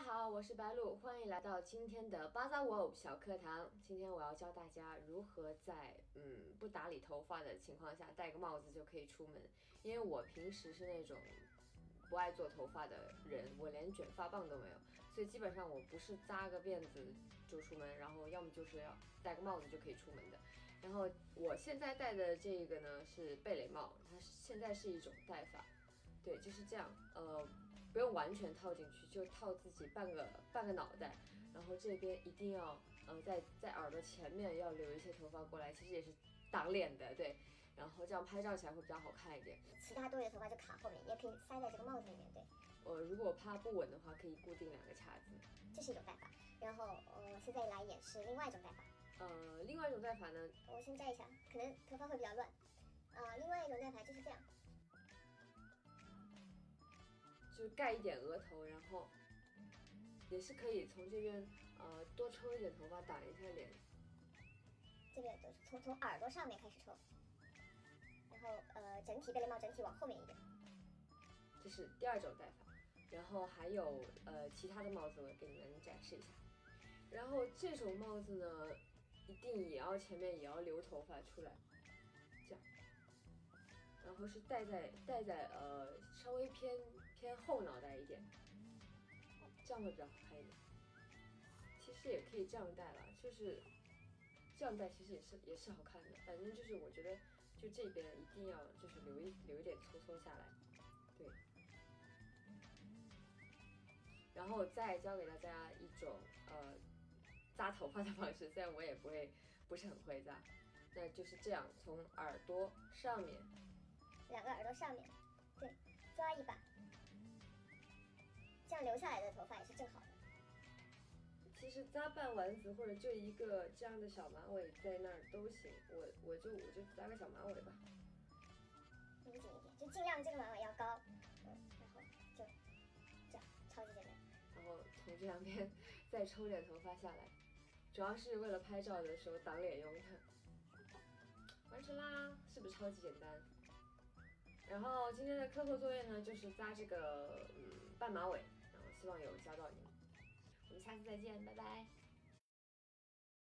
好，我是白露，欢迎来到今天的巴扎 World 小课堂。今天我要教大家如何在不打理头发的情况下戴个帽子就可以出门。因为我平时是那种不爱做头发的人，我连卷发棒都没有，所以基本上我不是扎个辫子就出门，然后要么就是要戴个帽子就可以出门的。然后我现在戴的这个呢是贝雷帽，它现在是一种戴法。对，就是这样，不用完全套进去，就套自己半个脑袋，然后这边一定要在耳朵前面要留一些头发过来，其实也是挡脸的，对，然后这样拍照起来会比较好看一点。 其他多余的头发就卡后面，也可以塞在这个帽子里面，对。 如果怕不稳的话，可以固定2个卡子， 这是一种戴法。然后现在来演示另外一种戴法。 另外一种戴法呢， 我先摘一下，可能头发会比较乱。另外一种戴法就是这样。 就盖一点额头，然后也是可以从这边多抽一点头发挡一下脸。 这个从耳朵上面开始抽，然后整体贝雷帽整体往后面一点。 这是第2种戴法，然后还有其他的帽子我给你们展示一下。然后这种帽子呢，一定也要前面也要留头发出来，这样。然后是戴在稍微偏后脑袋一点，这样会比较好看一点。其实也可以这样戴啦，就是这样戴其实也是好看的。反正就是我觉得就这边一定要就是留一点搓下来，对。然后再教给大家一种扎头发的方式，虽然我也不是很会扎，那就是这样，从耳朵上面。 2个耳朵上面，对，抓一把，这样留下来的头发也是正好的。 其实扎半丸子或者就一个这样的小马尾在那儿都行，我就扎个小马尾吧， 撸紧一点，就尽量这个马尾要高，然后就这样，超级简单。 然后从这两边再抽点头发下来，主要是为了拍照的时候挡脸用的。完成啦，是不是超级简单？然后今天的课后作业呢，就是扎这个半马尾，然后希望有教到你们。我们下次再见，拜拜。